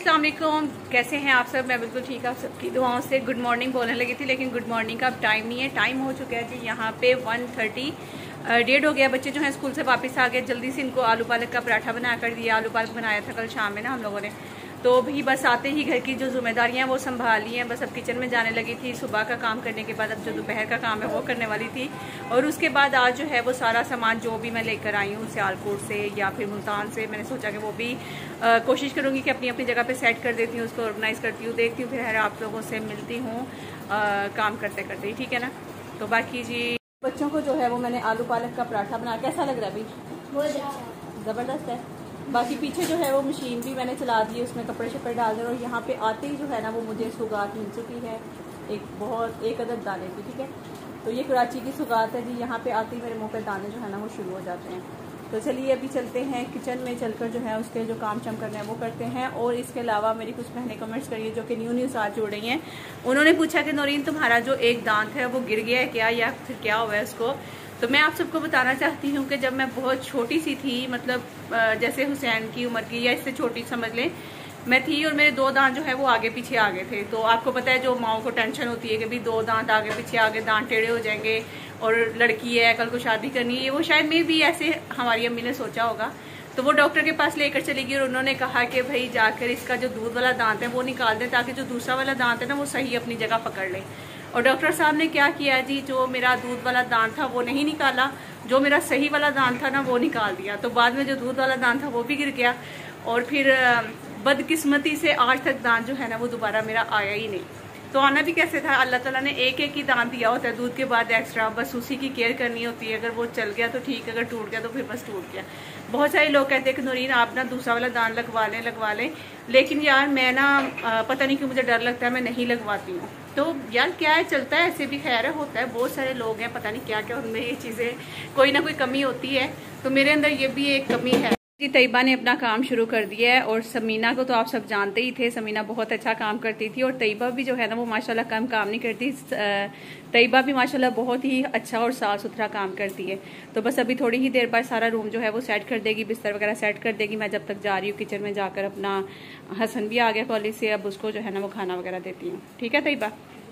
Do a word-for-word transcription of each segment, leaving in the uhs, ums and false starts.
अस्सलाम वालेकुम, कैसे हैं आप सब। मैं बिल्कुल ठीक, आप सबकी दुआओं से। गुड मॉर्निंग बोलने लगी थी लेकिन गुड मॉर्निंग का अब टाइम नहीं है। टाइम हो चुका है जी यहाँ पे वन थर्टी डेढ़ हो गया। बच्चे जो हैं स्कूल से वापस आ गए। जल्दी से इनको आलू पालक का पराठा बना कर दिया। आलू पालक बनाया था कल शाम में ना हम लोगों ने। तो भी बस आते ही घर की जो जिम्मेदारियां वो संभाली हैं। बस अब किचन में जाने लगी थी। सुबह का काम करने के बाद अब जो दोपहर का काम है वो करने वाली थी। और उसके बाद आज जो है वो सारा सामान जो भी मैं लेकर आई हूँ सियालकोट से या फिर मुल्तान से, मैंने सोचा कि वो भी आ, कोशिश करूँगी कि अपनी अपनी जगह पे सेट कर देती हूँ, उसको ऑर्गेनाइज करती हूँ, देखती हूँ, फिर आप लोगों से मिलती हूँ काम करते करते ही, ठीक है ना। तो बाकी जी बच्चों को जो है वो मैंने आलू पालक का पराठा बना, कैसा लग रहा है अभी? ज़बरदस्त है। बाकी पीछे जो है वो मशीन भी मैंने चला दी, उसमें कपड़े शपड़े डाल दे। और यहाँ पे आते ही जो है ना वो मुझे सुगात मिल चुकी है एक बहुत एक अदद दाने की, ठीक है। तो ये कराची की सुगात है जी। यहाँ पे आते ही मेरे मुंह पे दाने जो है ना वो शुरू हो जाते हैं। तो चलिए अभी चलते हैं किचन में, चलकर जो है उसके जो काम चम करने हैं वो करते हैं। और इसके अलावा मेरी कुछ बहनें कमेंट्स करिए जो कि न्यू न्यू साथ जुड़ रही हैं। उन्होंने पूछा कि नौरीन तुम्हारा जो एक दांत है वो गिर गया है क्या, या फिर क्या हुआ है उसको। तो मैं आप सबको बताना चाहती हूँ कि जब मैं बहुत छोटी सी थी, मतलब जैसे हुसैन की उम्र की या इससे छोटी समझ लें मैं थी, और मेरे दो दांत जो है वो आगे पीछे आ गए थे। तो आपको पता है जो माओ को टेंशन होती है कि भाई दो दांत आगे पीछे आगे, दांत टेढ़े हो जाएंगे और लड़की है कल को शादी करनी है। वो शायद में भी ऐसे हमारी अम्मी ने सोचा होगा। तो वो डॉक्टर के पास लेकर चली गई और उन्होंने कहा कि भाई जाकर इसका जो दूध वाला दांत है वो निकाल दें ताकि जो दूसरा वाला दांत है ना वो सही अपनी जगह पकड़ ले। और डॉक्टर साहब ने क्या किया जी, जो मेरा दूध वाला दांत था वो नहीं निकाला, जो मेरा सही वाला दांत था ना वो निकाल दिया। तो बाद में जो दूध वाला दांत था वो भी गिर गया। और फिर बदकिस्मती से आज तक दांत जो है ना वो दोबारा मेरा आया ही नहीं। तो आना भी कैसे था, अल्लाह ताला ने एक एक ही दांत दिया होता है दूध के बाद एक्स्ट्रा, बस उसी की केयर करनी होती है। अगर वो चल गया तो ठीक, अगर टूट गया तो फिर बस टूट गया। बहुत सारे लोग कहते हैं कि नौरीन आप ना दूसरा वाला दांत लगवा लें लगवा लें लेकिन यार मैं ना पता नहीं क्यों मुझे डर लगता है, मैं नहीं लगवाती हूँ। तो यार क्या है, चलता है, ऐसे भी खैर होता है। बहुत सारे लोग हैं पता नहीं क्या क्या उनमें ये चीज़ें कोई ना कोई कमी होती है। तो मेरे अंदर ये भी एक कमी है जी। तैयबा ने अपना काम शुरू कर दिया है और समीना को तो आप सब जानते ही थे, समीना बहुत अच्छा काम करती थी। और तैयबा भी जो है ना वो माशाल्लाह कम काम नहीं करती। तैयबा भी माशाल्लाह बहुत ही अच्छा और साफ सुथरा काम करती है। तो बस अभी थोड़ी ही देर बाद सारा रूम जो है वो सेट कर देगी, बिस्तर वगैरह सेट कर देगी। मैं जब तक जा रही हूँ किचन में जाकर अपना, हसन भी आ गया कॉलेज से, अब उसको जो है ना वो खाना वगैरह देती हूँ, ठीक है तैयबा।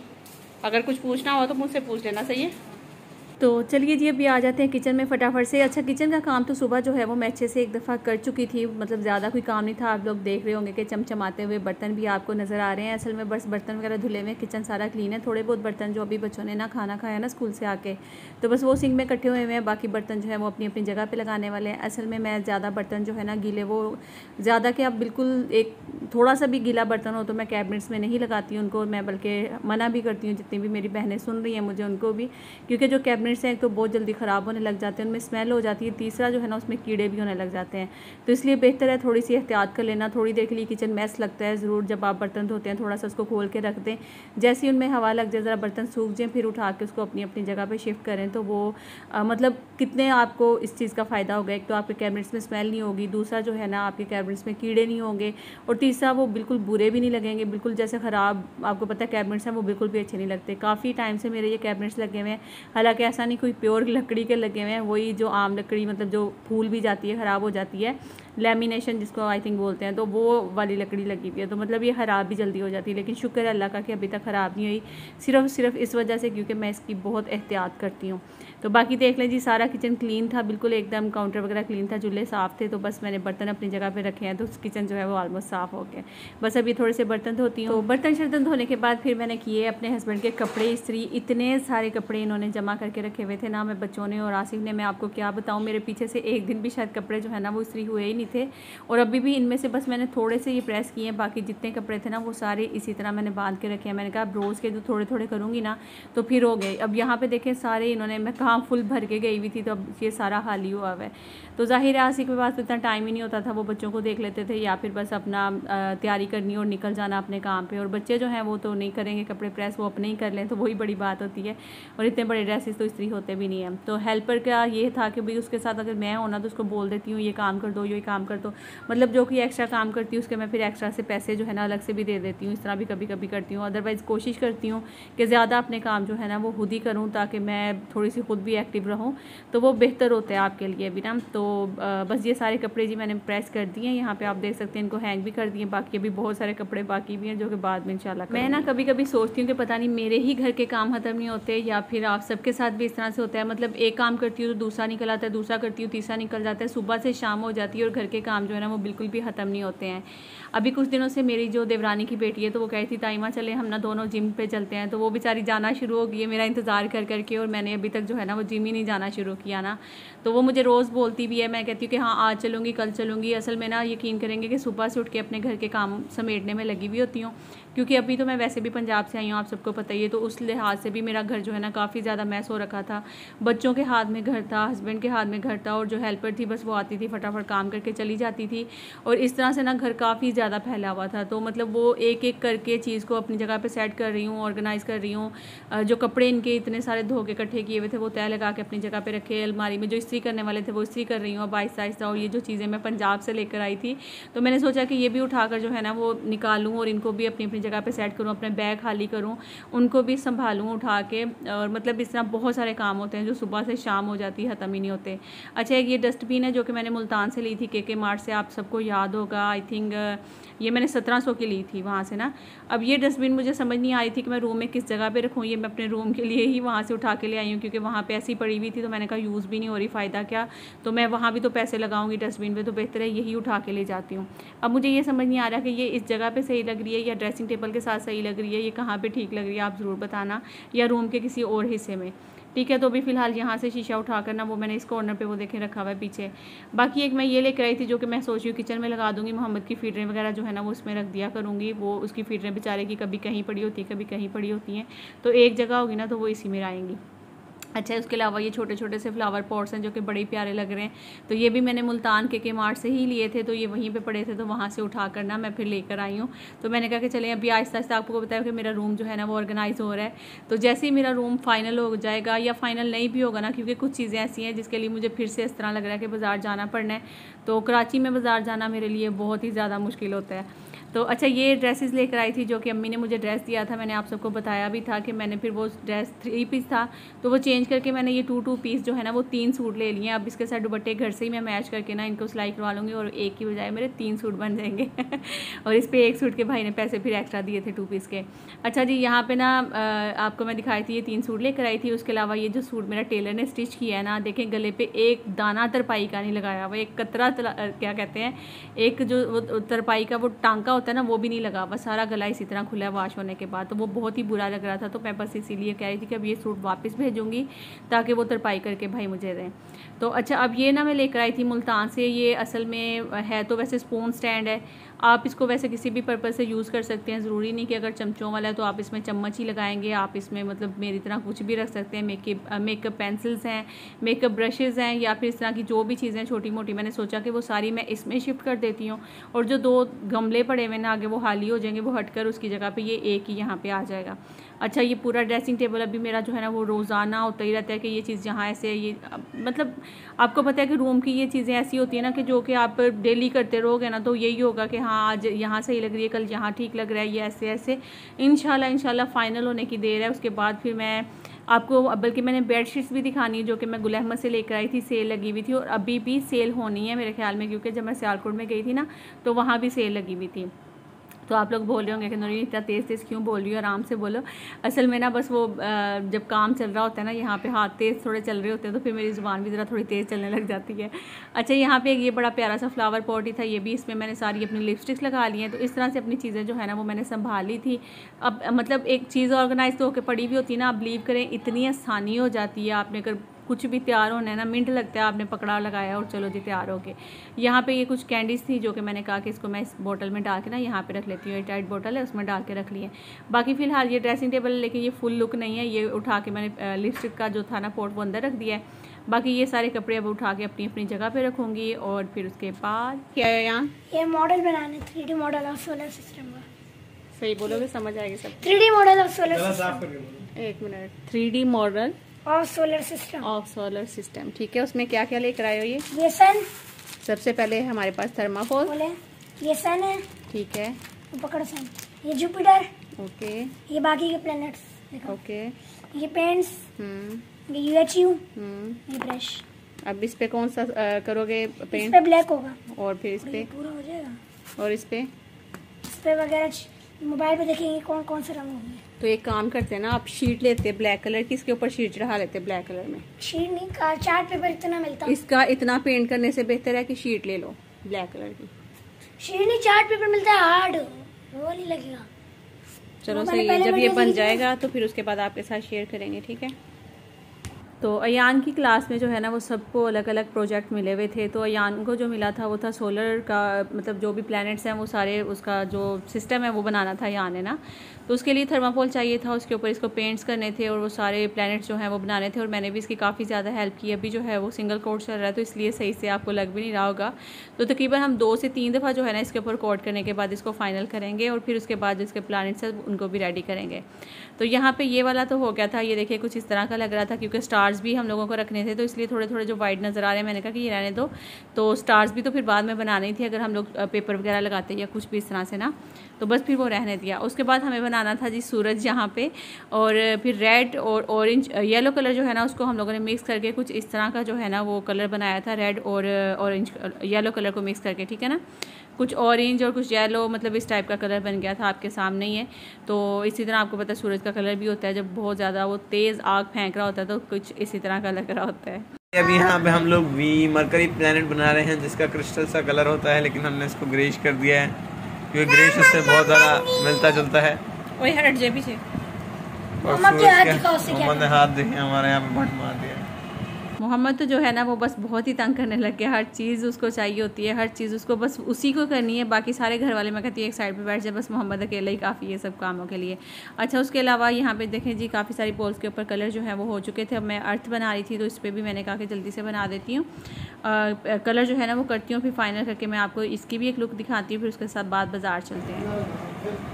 अगर कुछ पूछना हो तो मुझसे पूछ लेना, सही है। तो चलिए जी अभी आ जाते हैं किचन में फटाफट से। अच्छा किचन का काम तो सुबह जो है वो मैं अच्छे से एक दफ़ा कर चुकी थी, मतलब ज़्यादा कोई काम नहीं था। आप लोग देख रहे होंगे कि चमचमाते हुए बर्तन भी आपको नज़र आ रहे हैं। असल में बस बर्तन वगैरह धुले हुए, किचन सारा क्लीन है। थोड़े बहुत बर्तन जो अभी बच्चों ने ना खाना खाया ना स्कूल से आके, तो बस वो सिंक में इकट्ठे हुए हुए हैं। बाकी बर्तन जो है वो अपनी अपनी जगह पर लगाने वाले हैं। असल में मैं ज़्यादा बर्तन जो है ना गीले, वो ज़्यादा कि आप बिल्कुल एक थोड़ा सा भी गीला बर्तन हो तो मैं कैबिनेट्स में नहीं लगाती हूँ उनको। मैं बल्कि मना भी करती हूँ, जितनी भी मेरी बहनें सुन रही हैं मुझे उनको भी, क्योंकि जो कैबिनेट्स हैं तो बहुत जल्दी ख़राब होने लग जाते हैं, उनमें स्मेल हो जाती है। तीसरा जो है ना उसमें कीड़े भी होने लग जाते हैं। तो इसलिए बेहतर है थोड़ी सी एहतियात कर लेना। थोड़ी देर के लिए किचन मैस लगता है ज़रूर, जब आप बर्तन धोते हैं थोड़ा सा उसको खोल के रख दें। जैसे ही उनमें हवा लग जाए, ज़रा बर्तन सूख जाए, फिर उठा के उसको अपनी अपनी जगह पर शिफ्ट करें। तो वो आ, मतलब कितने आपको इस चीज़ का फ़ायदा होगा। एक तो आपके कैबिनेट्स में स्मेल नहीं होगी, दूसरा जो है ना आपके कैबिनेट्स में कीड़े नहीं होंगे, और तीसरा वो बिल्कुल बुरे भी नहीं लगेंगे। बिल्कुल जैसे ख़राब आपको पता है कैबिनेट्स हैं वो बिल्कुल भी अच्छे नहीं लगते। काफ़ी टाइम से मेरे ये कैबिनेट्स लगे हुए हैं, हालांकि ऐसा नहीं कोई प्योर लकड़ी के लगे हुए हैं, वही जो आम लकड़ी, मतलब जो फूल भी जाती है ख़राब हो जाती है, लेमिनेशन जिसको आई थिंक बोलते हैं, तो वो वाली लकड़ी लगी हुई है। तो मतलब ये ख़राब भी जल्दी हो जाती है, लेकिन शुक्र है अल्लाह का कि अभी तक ख़राब नहीं हुई, सिर्फ सिर्फ इस वजह से क्योंकि मैं इसकी बहुत एहतियात करती हूँ। तो बाकी देख लें जी सारा किचन क्लीन था बिल्कुल एकदम, काउंटर वगैरह क्लीन था, चूल्हे साफ़ थे। तो बस मैंने बर्तन अपनी जगह पे रखे हैं, तो किचन जो है वो ऑलमोस्ट साफ़ हो गया। बस अभी थोड़े से बर्तन धोती हूँ। तो बर्तन शर्तन धोने के बाद फिर मैंने किए अपने हस्बैंड के कपड़े इस्त्री। इतने सारे कपड़े इन्होंने जमा करके रखे हुए थे ना, मैं बच्चों ने और आसिफ ने, मैं आपको क्या बताऊँ, मेरे पीछे से एक दिन भी शायद कपड़े जो है ना वो इस्त्री हुए ही नहीं थे। और अभी भी इनमें से बस मैंने थोड़े से ये प्रेस किए हैं, बाकी जितने कपड़े थे ना वो सारे इसी तरह मैंने बांध के रखे हैं। मैंने कहा अब रोज़ के जो थोड़े थोड़े करूँगी ना तो फिर हो गए। अब यहाँ पे देखें सारे इन्होंने, मैं कहाँ फुल भर के गई हुई थी, तो अब ये सारा खाली हुआ हुआ है। तो जाहिर है आसिफ के पास इतना टाइम ही नहीं होता था, वो बच्चों को देख लेते थे या फिर बस अपना तैयारी करनी और निकल जाना अपने काम पे। और बच्चे जो हैं वो तो नहीं करेंगे कपड़े प्रेस, वो अपने ही कर लें, तो वही बड़ी बात होती है। और इतने बड़े ड्रेसेस तो इस्त्री होते भी नहीं हैं। तो हेल्पर का ये था कि भाई उसके साथ अगर मैं होना तो उसको बोल देती हूँ ये काम कर दो ये काम कर दो, मतलब जो कि एक्स्ट्रा काम करती हूँ उसके मैं फिर एक्स्ट्रा से पैसे जो है ना अलग से भी दे देती हूँ। इस तरह भी कभी कभी करती हूँ। अदरवाइज़ कोशिश करती हूँ कि ज़्यादा अपने काम जो है ना वो खुद ही करूँ, ताकि मैं थोड़ी सी खुद भी एक्टिव रहूँ, तो वो बेहतर होता है आपके लिए भी ना। तो बस ये सारे कपड़े जी मैंने प्रेस कर दिए हैं। यहाँ पे आप देख सकते हैं, इनको हैंग भी कर दिए। बाकी अभी बहुत सारे कपड़े बाकी भी हैं जो कि बाद में इंशाल्लाह। मैं ना कभी कभी सोचती हूँ कि पता नहीं मेरे ही घर के काम खत्म नहीं होते या फिर आप सबके साथ भी इस तरह से होता है। मतलब एक काम करती हूँ तो दूसरा निकल आता है, दूसरा करती हूँ तीसरा निकल जाता है, सुबह से शाम हो जाती है और घर के काम जो है ना वो बिल्कुल भी ख़त्म नहीं होते हैं। अभी कुछ दिनों से मेरी जो देवरानी की बेटी है तो वो कही थी ताईमा चले हम ना दोनों जिम पे चलते हैं, तो वो बेचारी जाना शुरू हो गई है मेरा इंतज़ार कर करके, और मैंने अभी तक जो है ना वो जिम ही नहीं जाना शुरू किया ना। तो वो मुझे रोज़ बोलती भी है, मैं कहती हूँ कि हाँ आज चलूँगी कल चलूँगी। असल में ना यकीन करेंगे कि सुबह से उठ के अपने घर के काम समेटने में लगी हुई होती हूँ, क्योंकि अभी तो मैं वैसे भी पंजाब से आई हूँ, आप सबको पता ही है। तो उस लिहाज से भी मेरा घर जो है ना काफ़ी ज़्यादा मैस हो रखा था। बच्चों के हाथ में घर था, हस्बैंड के हाथ में घर था, और जो हेल्पर थी बस वो आती थी फटाफट काम करके चली जाती थी, और इस तरह से ना घर काफ़ी ज़्यादा फैला हुआ था। तो मतलब वो एक एक करके चीज़ को अपनी जगह पे सेट कर रही हूँ, ऑर्गेनाइज़ कर रही हूँ। जो कपड़े इनके इतने सारे धो के इकट्ठे किए हुए थे वो तय लगा के अपनी जगह पे रखे, अलमारी में जो इस्त्री करने वाले थे वो इस्त्री कर रही हूँ अब आहिस्ता आहिस्ता। और ये जो चीज़ें मैं पंजाब से लेकर आई थी तो मैंने सोचा कि ये भी उठाकर जो है ना वो निकालूँ और इनको भी अपनी अपनी जगह पर सेट करूँ, अपने बैग खाली करूँ, उनको भी संभालूँ उठा के। और मतलब इस तरह बहुत सारे काम होते हैं जो सुबह से शाम हो जाती है, ख़त्म ही नहीं होते। अच्छा, एक ये डस्टबिन है जो कि मैंने मुल्तान से ली थी, के के मार्ट से, आप सबको याद होगा। आई थिंक ये मैंने सत्रह सौ की ली थी वहाँ से ना। अब ये डस्टबिन मुझे समझ नहीं आ रही थी कि मैं रूम में किस जगह पे रखूँ। ये मैं अपने रूम के लिए ही वहाँ से उठा के ले आई हूँ, क्योंकि वहाँ पे ऐसी पड़ी हुई थी तो मैंने कहा यूज़ भी नहीं हो रही, फ़ायदा क्या, तो मैं वहाँ भी तो पैसे लगाऊंगी डस्टबिन पे, तो बेहतर है यही उठा के ले जाती हूँ। अब मुझे ये समझ नहीं आ रहा कि ये इस जगह पर सही लग रही है या ड्रेसिंग टेबल के साथ सही लग रही है, ये कहाँ पर ठीक लग रही है आप ज़रूर बताना, या रूम के किसी और हिस्से में। ठीक है, तो अभी फ़िलहाल यहाँ से शीशा उठाकर ना वो मैंने इस कॉर्नर पे वो देखें रखा हुआ है पीछे। बाकी एक मैं ये लेकर आई थी जो कि मैं सोच रही हूँ किचन में लगा दूँगी। मोहम्मद की फीडरें वगैरह जो है ना वो उसमें रख दिया करूँगी। वो उसकी फीडरें बेचारे की कभी कहीं पड़ी होती है कभी कहीं पड़ी होती हैं, तो एक जगह होगी ना तो वो इसी में आएंगी। अच्छा, उसके अलावा ये छोटे छोटे से फ्लावर पॉट्स हैं जो कि बड़े ही प्यारे लग रहे हैं, तो ये भी मैंने मुल्तान के के मार्ट से ही लिए थे, तो ये वहीं पे पड़े थे तो वहाँ से उठा कर ना मैं फिर लेकर आई हूँ। तो मैंने कहा कि चलें अभी आहिस्ता आहिस्ता आपको बताया कि मेरा रूम जो है ना वो ऑर्गेनाइज हो रहा है। तो जैसे ही मेरा रूम फाइनल हो जाएगा, या फाइनल नहीं भी होगा ना, क्योंकि कुछ चीज़ें ऐसी हैं जिसके लिए मुझे फिर से इस तरह लग रहा है कि बाज़ार जाना पड़ना है। तो कराची में बाज़ार जाना मेरे लिए बहुत ही ज़्यादा मुश्किल होता है। तो अच्छा, ये ड्रेसेस लेकर आई थी जो कि अम्मी ने मुझे ड्रेस दिया था, मैंने आप सबको बताया भी था कि मैंने फिर वो ड्रेस थ्री पीस था तो वो चेंज करके मैंने ये टू टू पीस जो है ना वो तीन सूट ले लिए। अब इसके साथ दुपट्टे घर से ही मैं मैच करके ना इनको सिलाई करवा लूँगी और एक की बजाय मेरे तीन सूट बन जाएंगे और इस पर एक सूट के भाई ने पैसे फिर एक्स्ट्रा दिए थे टू पीस के। अच्छा जी, यहाँ पे ना आपको मैं दिखाई थी ये तीन सूट लेकर आई थी। उसके अलावा ये जो सूट मेरा टेलर ने स्टिच किया है ना, देखें गले पे एक दाना तरपाई का नहीं लगाया हुआ, एक कतरा क्या कहते हैं, एक जो वो तरपाई का वो टांका होता है ना वो भी नहीं लगा हुआ, सारा गला इसी तरह खुला है वाश होने के बाद। तो वो बहुत ही बुरा लग रहा था, तो मैं बस इसीलिए कह रही थी कि अब ये सूट वापस भेजूँगी ताकि वो तरपाई करके भाई मुझे दें। तो अच्छा, अब ये ना मैं लेकर आई थी मुल्तान से। ये असल में है तो वैसे स्पून स्टैंड है, आप इसको वैसे किसी भी पर्पज़ से यूज़ कर सकते हैं। ज़रूरी नहीं कि अगर चमचों वाला है तो आप इसमें चम्मच ही लगाएंगे, आप इसमें मतलब मेरी तरह कुछ भी रख सकते हैं। मेकअप मेकअप पेंसिल्स हैं, मेकअप ब्रशेज़ हैं, या फिर इस तरह की जो भी चीज़ें छोटी मोटी, मैंने सोचा कि वो सारी मैं इसमें शिफ्ट कर देती हूँ, और जो दो गमले पड़े हुए ना आगे वो खाली हो जाएंगे, वो हटकर उसकी जगह पे ये एक ही यहाँ पे आ जाएगा। अच्छा, ये पूरा ड्रेसिंग टेबल अभी मेरा जो है ना वो रोज़ाना होता ही रहता है कि ये चीज़ यहाँ ऐसे, ये मतलब आपको पता है कि रूम की ये चीज़ें ऐसी होती है ना कि जो कि आप डेली करते रहोगे ना तो यही होगा कि हाँ आज यहाँ सही लग रही है, कल यहाँ ठीक लग रहा है, ये ऐसे ऐसे इंशाल्लाह इंशाल्लाह फ़ाइनल होने की देर है। उसके बाद फिर मैं आपको, बल्कि मैंने बेडशीट्स भी दिखानी है जो कि मैं गुल अहमद से लेकर आई थी, सेल लगी हुई थी और अभी भी सेल होनी है मेरे ख्याल में, क्योंकि जब मैं सियालकोट में गई थी ना तो वहाँ भी सेल लगी हुई थी। तो आप लोग बोल रहे होंगे कि नूरी इतना तेज़ तेज़ क्यों बोल रही हो, आराम से बोलो। असल में ना बस वो जब काम चल रहा होता है ना, यहाँ पे हाथ तेज़ थोड़े चल रहे होते हैं तो फिर मेरी ज़ुबान भी ज़रा थोड़ी तेज़ चलने लग जाती है। अच्छा, यहाँ पे ये बड़ा प्यारा सा फ्लावर पॉट ही था, ये भी इसमें मैंने सारी अपनी लिपस्टिक्स लगा ली हैं। तो इस तरह से अपनी चीज़ें जो है ना वो मैंने संभाली थी। अब मतलब एक चीज़ ऑर्गेनाइज तो होकर पड़ी हुई होती है ना, आप बिलीव करें इतनी आसानी हो जाती है। आपने अगर कुछ भी तैयार होना है ना, मिनट लगता है, आपने पकड़ा लगाया और चलो जी तैयार हो गए। यहाँ पे ये कुछ कैंडीज़ थी जो कि मैंने कहा कि इसको मैं इस बोतल में डाल के ना यहाँ पे रख लेती हूँ, ये टाइट बोतल है उसमें डाल के रख लिए। बाकी फ़िलहाल ये ड्रेसिंग टेबल, लेकिन ये फुल लुक नहीं है, ये उठा के मैंने लिपस्टिक का जो था ना पोर्ट वो अंदर रख दिया है। बाकी ये सारे कपड़े अब उठा के अपनी अपनी जगह पे रखूँगी। और फिर उसके बाद क्या है यहाँ, ये मॉडल बनाने, three D model of solar system का। सही बोलोगे, समझ आएगी सब। Three D model of solar system, एक minute, three D model of solar system of solar system, ठीक है। उसमें क्या क्या लेकर आए हो? ये ये सन सबसे पहले हमारे पास थर्माकोल बोले ये सन है, ठीक है, पकड़ सन, ये जुपिटर, ओके, ये बाकी के प्लैनेट्स देखो, ओके, ये पेंट्स, हम्म, ये यूएचयू, हम्म। ये ब्रश। अब इस पे कौन सा आ, करोगे पेंट? इस पे ब्लैक होगा और फिर इस और पे ये पूरा हो जाएगा। और इस पे इस पे वगैरह मोबाइल पे देखेंगे कौन कौन से रंग होंगे। तो एक काम करते हैं ना, आप शीट लेते हैं ब्लैक कलर की, इसके ऊपर शीट चढ़ा लेते हैं ब्लैक कलर में। शीट नहीं, का चार्ट पेपर इतना मिलता। इसका इतना पेंट करने से बेहतर है कि शीट ले लो ब्लैक कलर की। शीट नहीं, चार्ट पेपर मिलता है हार्ड, वो नहीं लगेगा। चलो सही है, जब ये बन जाएगा तो फिर उसके बाद आपके साथ शेयर करेंगे, ठीक है। तो अयान की क्लास में जो है ना वो सबको अलग अलग प्रोजेक्ट मिले हुए थे। तो अयान को जो मिला था वो था सोलर का, मतलब जो भी प्लैनेट्स हैं वो सारे उसका जो सिस्टम है वो बनाना था अयान ने ना। तो उसके लिए थर्माकोल चाहिए था, उसके ऊपर इसको पेंट्स करने थे और वो सारे प्लैनेट्स जो हैं वो बनाने थे। और मैंने भी इसकी काफ़ी ज़्यादा हेल्प की। अभी जो है वो सिंगल कोट चल रहा है तो इसलिए सही से आपको लग भी नहीं रहा होगा। तो तकरीबन हम दो से तीन दफ़ा जो है ना इसके ऊपर कोट करने के बाद इसको फाइनल करेंगे और फिर उसके बाद जिसके प्लैनेट्स हैं उनको भी रेडी करेंगे। तो यहाँ पे ये वाला तो हो गया था, ये देखिए कुछ इस तरह का लग रहा था क्योंकि स्टार्स भी हम लोगों को रखने थे तो इसलिए थोड़े थोड़े जो वाइट नज़र आ रहे हैं मैंने कहा कि ये रहने दो। तो स्टार्स भी तो फिर बाद में बनाने ही थे अगर हम लोग पेपर वगैरह लगाते या कुछ भी इस तरह से ना, तो बस फिर वो रहने दिया। उसके बाद हमें बनाना था जी सूरज यहाँ पे, और फिर रेड और ऑरेंज येलो कलर जो है ना उसको हम लोगों ने मिक्स करके कुछ इस तरह का जो है ना वो कलर बनाया था, रेड और ऑरेंज येलो कलर को मिक्स करके, ठीक है ना। कुछ ऑरेंज और कुछ येलो, मतलब इस टाइप का कलर बन गया था, आपके सामने ही है। तो इसी तरह आपको पता है सूरज का कलर भी होता है, जब बहुत ज़्यादा वो तेज़ आग फेंक रहा होता है तो कुछ इसी तरह का लग रहा होता है। अभी यहाँ पे हम लोग वी मरकरी प्लैनेट बना रहे हैं जिसका क्रिस्टल सा कलर होता है, लेकिन हमने इसको ग्रेश कर दिया है क्योंकि ग्रेश उससे बहुत ज़्यादा मिलता जुलता है। वही हट जाए पीछे, और मोहम्मद ने हाथ देखे हमारे यहाँ पे बट मार दिया। मोहम्मद तो जो है ना वो बस बहुत ही तंग करने लग गया, हर चीज़ उसको चाहिए होती है, हर चीज़ उसको बस उसी को करनी है, बाकी सारे घर वाले मैं कहती हूँ एक साइड पे बैठ जाए, बस मोहम्मद अकेला ही काफ़ी है सब कामों के लिए। अच्छा, उसके अलावा यहाँ पे देखें जी काफ़ी सारी पोल्स के ऊपर कलर जो है वो हो चुके थे। अब मैं अर्थ बना रही थी तो इस पर भी मैंने कहा कि जल्दी से बना देती हूँ, कलर जो है ना वो करती हूँ, फिर फाइनल करके मैं आपको इसकी भी एक लुक दिखाती हूँ, फिर उसके साथ बाद बाज़ार चलते हैं।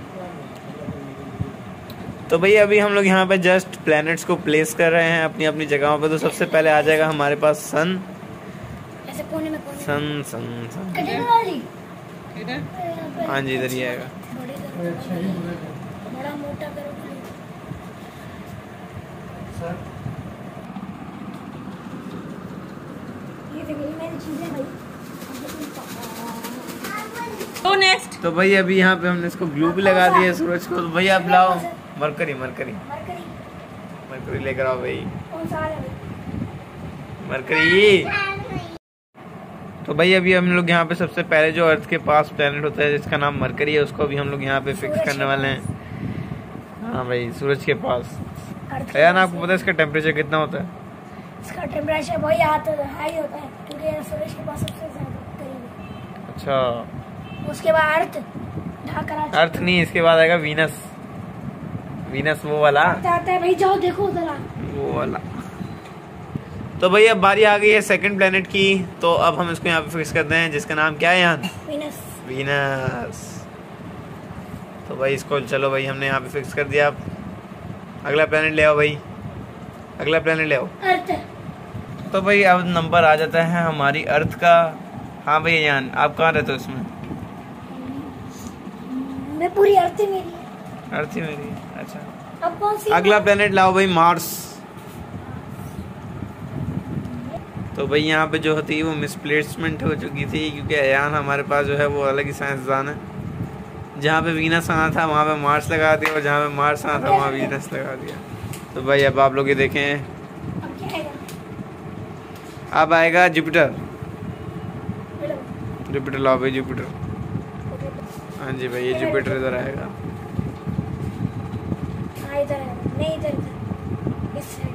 तो भैया अभी हम लोग यहाँ पे जस्ट प्लैनेट्स को प्लेस कर रहे हैं अपनी अपनी जगहों पे। तो सबसे पहले आ जाएगा हमारे पास सन, ऐसे कोने में कोने सन सन सन हाँ जी, इधर ही आएगा। बड़ा मोटा करो। ये देखो मेरी चीजें भाई। तो नेक्स्ट तो भाई अभी यहाँ पे हमने इसको ग्लू भी लगा दिया सूरज को। तो भैया आप लाओ मरकरी मरकरी मरकरी मरकरी लेकर आओ भाई, कौन सा है मरकरी। तो भाई अभी हम लोग यहाँ पे सबसे पहले जो अर्थ के पास प्लैनेट होता है जिसका नाम मरकरी है उसको अभी हम लोग यहाँ पे फिक्स करने वाले हैं। हाँ भाई, सूरज के पास। यार ना आपको पता है इसका टेम्परेचर कितना होता है? इसका टेम्परेचर वही हाई होता है क्योंकि सूरज के पास सबसे ज्यादा करीब है। अच्छा, उसके बाद अर्थ ढाकर अर्थ नहीं, इसके बाद आएगा वीनस। वीनस वो वाला आता है भाई, जाओ देखो जरा वो वाला। तो भाई अब बारी आ गई है सेकंड प्लेनेट की। तो अब हम इसको यहाँ पे फिक्स करते हैं जिसका नाम क्या है यहाँ? वीनस। वीनस। तो भाई इसको चलो भाई हमने यहाँ पे फिक्स कर दिया। अब अगला प्लेनेट ले आओ भाई, अगला प्लेनेट ले आओ। अर्थ। तो भाई अब नंबर आ जाता है हमारी अर्थ का। हाँ भैया यान, आप कहाँ रहते हो इसमें? मैं पूरी अर्थ ही मेरी है। अर्थ ही मेरी है, अच्छा। अब कौन सी? अगला प्लेनेट लाओ भाई, मार्स। तो भाई यहाँ पे जो होती है वो मिसप्लेसमेंट हो चुकी थी क्योंकि अयान हमारे पास जो है वो अलग ही साइंसदान है। जहाँ पे वीनस आना था वहाँ पे मार्स लगा दिया और जहाँ पे मार्स आना था वहाँ वीनस लगा दिया। तो भाई अब आप लोग ये देखें, अब क्या आएगा? अब आएगा जुपिटर। जुपिटर लाओ भाई, जुपिटर। हाँ जी भाई, ये जुपिटर इधर आएगा। हाँ इधर है, नहीं इधर इधर, इस साइड।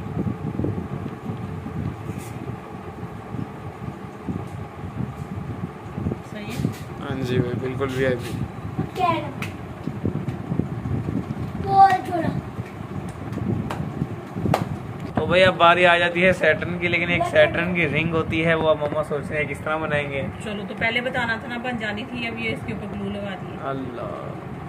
सही है। हाँ जी भाई, बिल्कुल भी आई भी। अब क्या आएगा? और थोड़ा। तो भाई अब बारी आ जाती है सैटर्न की, लेकिन एक सैटर्न की रिंग होती है वो अब मम्मा सोच रहे हैं किस तरह बनाएंगे। चलो, तो पहले बताना था ना, बन जानी थी, अब ये इसके ऊपर ग्लू लगा दी। अल्लाह।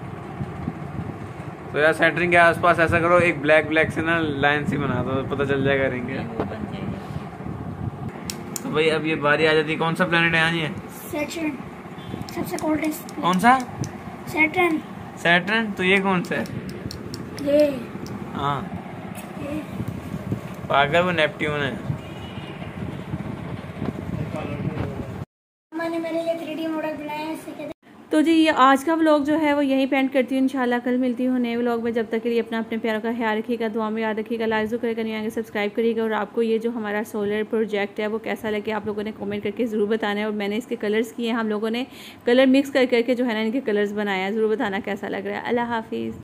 तो यार सैटर्न के आसपास ऐसा करो, एक ब्लैक ब्लैक से ना लाइन सी बना दो, पता चल जाएगा रिंग है। वो बन जाएगी। तो भाई अब ये बारी आ जाती है, कौन सा प्लेनेट है यहाँ ये? सैटर्न, सबसे कोल्डेस्ट। कौन सा? सैटर्न। सैटर्न? तो ये कौन सा है? ये हाँ ये पागल, वो नेपट्यून है। मैंने मेरे लिए थ्री डी मॉडल बनाया है, इससे कहते हैं। तो जी ये आज का व्लॉग जो है वो यहीं पेंड करती हूँ। इंशाल्लाह कल मिलती हूँ नए व्लॉग में। जब तक के लिए अपना अपने प्यारों का ख्याल रखिएगा, दुआ में याद रखिएगा, लाइक जो करेगा नहीं आएंगे सब्सक्राइब करिएगा। और आपको ये जो हमारा सोलर प्रोजेक्ट है वो कैसा लगे आप लोगों ने कमेंट करके ज़रूर बताना है। और मैंने इसके कलर्स किए हैं, हम लोगों ने कलर मिक्स कर करके जो है ना इनके कलर्स बनाया है, ज़रूर बताना कैसा लग रहा है। अल्लाह हाफिज़।